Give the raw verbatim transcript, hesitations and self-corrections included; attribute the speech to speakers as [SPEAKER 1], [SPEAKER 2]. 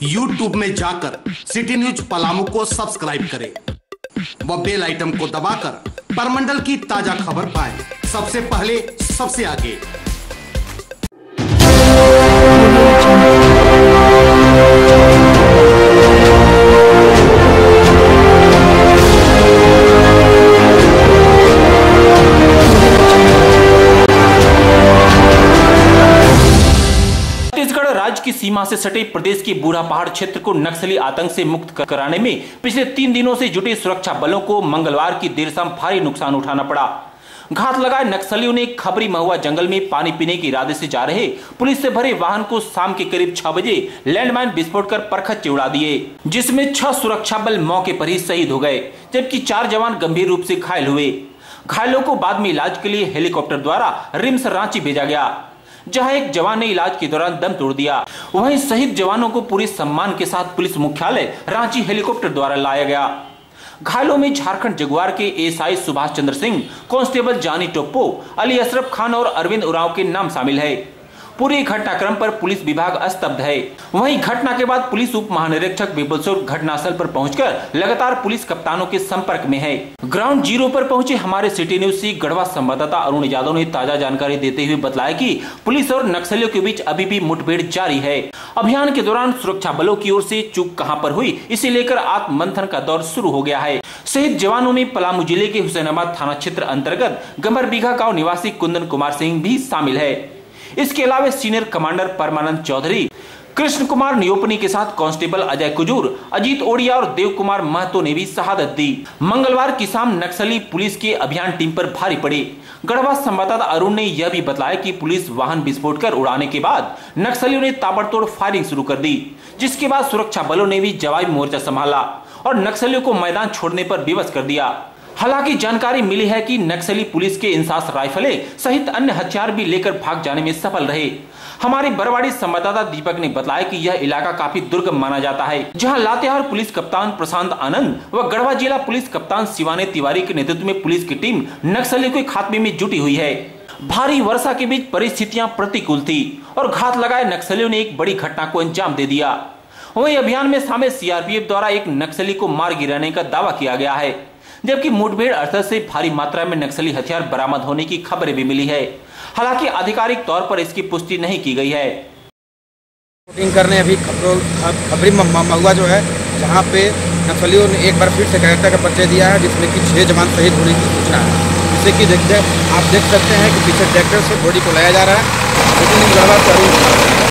[SPEAKER 1] YouTube में जाकर city news Palamu को सब्सक्राइब करें व बेल आइटम को दबाकर परमंडल की ताजा खबर पाएं सबसे पहले सबसे आगे।
[SPEAKER 2] छत्तीसगढ़ राज्य की सीमा से सटे प्रदेश के बूढ़ा पहाड़ क्षेत्र को नक्सली आतंक से मुक्त कराने में पिछले तीन दिनों से जुटे सुरक्षा बलों को मंगलवार की देर शाम भारी नुकसान उठाना पड़ा। घात लगाए नक्सलियों ने खबरी महुआ जंगल में पानी पीने के इरादे से जा रहे पुलिस से भरे वाहन को शाम के करीब छह बजे लैंडमाइन विस्फोट कर परखच्चे उड़ा दिए, जिसमें छह सुरक्षा बल मौके पर ही शहीद हो गए, जबकि चार जवान गंभीर रूप से घायल हुए। घायलों को बाद में इलाज के लिए हेलीकॉप्टर द्वारा रिम्स रांची भेजा गया, जहां एक जवान ने इलाज के दौरान दम तोड़ दिया। वहीं शहीद जवानों को पूरे सम्मान के साथ पुलिस मुख्यालय रांची हेलीकॉप्टर द्वारा लाया गया। घायलों में झारखंड जगुआर के एएसआई सुभाष चंद्र सिंह, कांस्टेबल जानी टोप्पो, अली अशरफ खान और अरविंद उरांव के नाम शामिल है। पूरे घटनाक्रम पर पुलिस विभाग स्तब्ध है। वहीं घटना के बाद पुलिस उप महानिरीक्षक विपुल सिंह घटनास्थल पर पहुंचकर लगातार पुलिस कप्तानों के संपर्क में है। ग्राउंड जीरो पर पहुंचे हमारे सिटी न्यूज से गढ़वा संवाददाता अरुण यादव ने ताजा जानकारी देते हुए बताया कि पुलिस और नक्सलियों के बीच अभी भी मुठभेड़ जारी है। अभियान के दौरान सुरक्षा बलों की ओर से चूक कहां पर हुई, इसे लेकर आत्ममंथन का दौर शुरू हो गया है। शहीद जवानों में पलामू जिले के हुसैनाबाद थाना क्षेत्र अंतर्गत गंबर बीघा गाँव निवासी कुंदन कुमार सिंह भी शामिल है। इसके अलावा सीनियर कमांडर परमानंद चौधरी, कृष्ण कुमार नियोपनी के साथ कांस्टेबल अजय कुजूर, अजीत ओडिया और देव कुमार महतो ने भी शहादत दी। मंगलवार की शाम नक्सली पुलिस के अभियान टीम पर भारी पड़े। गढ़वा संवाददाता अरुण ने यह भी बताया कि पुलिस वाहन विस्फोट कर उड़ाने के बाद नक्सलियों ने ताबड़तोड़ फायरिंग शुरू कर दी, जिसके बाद सुरक्षा बलों ने भी जवाबी मोर्चा संभाला और नक्सलियों को मैदान छोड़ने पर विवश कर दिया। हालांकि जानकारी मिली है कि नक्सली पुलिस के इंसास राइफलें सहित अन्य हथियार भी लेकर भाग जाने में सफल रहे। हमारे बरवाड़ी संवाददाता दीपक ने बताया कि यह इलाका काफी दुर्गम माना जाता है, जहां लातेहार पुलिस कप्तान प्रशांत आनंद व गढ़वा जिला पुलिस कप्तान शिवानी तिवारी के नेतृत्व में पुलिस की टीम नक्सलियों के खात्मे में जुटी हुई है। भारी वर्षा के बीच परिस्थितियां प्रतिकूल थी और घात लगाए नक्सलियों ने एक बड़ी घटना को अंजाम दे दिया। वहीं अभियान में शामिल सीआरपीएफ द्वारा एक नक्सली को मार गिराने का दावा किया गया है, जबकि मुठभेड़ स्थल से भारी मात्रा में नक्सली हथियार बरामद होने की खबरें भी मिली है। हालांकि आधिकारिक तौर पर इसकी पुष्टि नहीं की गई है।
[SPEAKER 3] शूटिंग करने अभी खबरी महुआ जो है, जहां पे नक्सलियों ने एक बार फिर से गैरता का परिचय दिया है, जिसमें कि छह जवान शहीद होने की सूचना है। जिससे कि देखते आप देख सकते हैं कि पीछे ट्रैक्टर से बॉडी को लाया जा रहा है।